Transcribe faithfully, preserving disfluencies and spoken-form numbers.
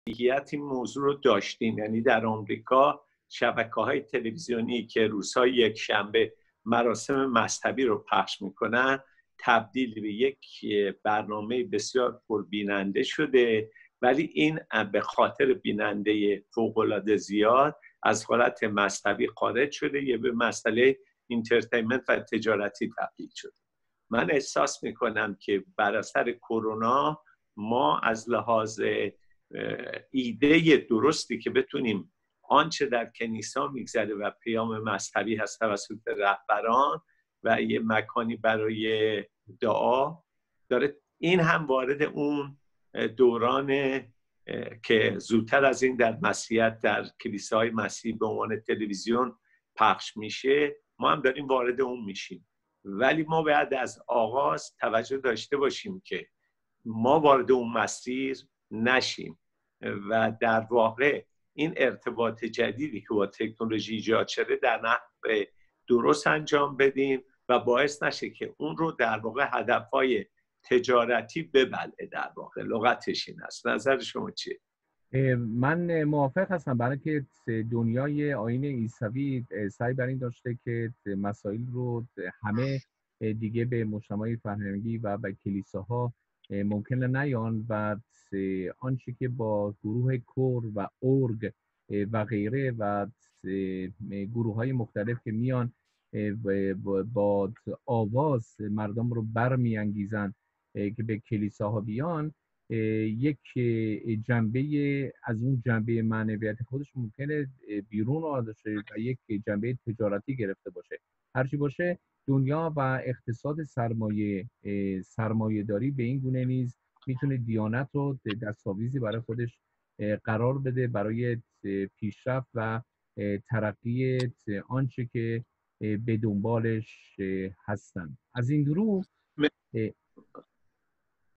این موضوع رو داشتیم. یعنی در آمریکا شبکه‌های تلویزیونی که روزهای یک شنبه مراسم مذهبی رو پخش میکنن تبدیل به یک برنامه بسیار پربیننده شده، ولی این به خاطر بیننده فوق‌العاده زیاد از حالت مذهبی خارج شده، یه به مسئله اینترتینمنت و تجارتی تبدیل شده. من احساس میکنم که بر اثر کرونا ما از لحاظ ایده درستی که بتونیم آنچه در کنیسا میگذره و پیام مذهبی هست توسط رهبران و یه مکانی برای دعا داره، این هم وارد اون دوران که زودتر از این در مسیحیت در کلیساهای مسیحی به عنوان تلویزیون پخش میشه، ما هم داریم وارد اون میشیم. ولی ما باید از آغاز توجه داشته باشیم که ما وارد اون مسیر نشیم و در واقع این ارتباط جدیدی که با تکنولوژی ایجاد شده در نحو درست انجام بدیم و باعث نشه که اون رو در واقع هدفهای تجارتی ببلعه. در واقع لغتش این است. نظر شما چیه؟ من موافق هستم، برای که دنیای آیین عیسوی سعی بر این داشته که مسائل رو همه دیگه به مجتمع فرهنگی و به کلیساها ممکنه نیان و آنچه که با گروه کور و ارگ و غیره و گروه های مختلف که میان با آواز مردم رو برمی انگیزن که به کلیساها بیان، یک جنبه از اون جنبه معنویت خودش ممکنه بیرون آورده و یک جنبه تجارتی گرفته باشه. هرچی باشه دنیا و اقتصاد سرمایه سرمایه داری به این گونه نیز میتونه دیانت رو دستاویزی برای خودش قرار بده برای پیشرفت و ترقی آنچه که به دنبالش هستن. از این رو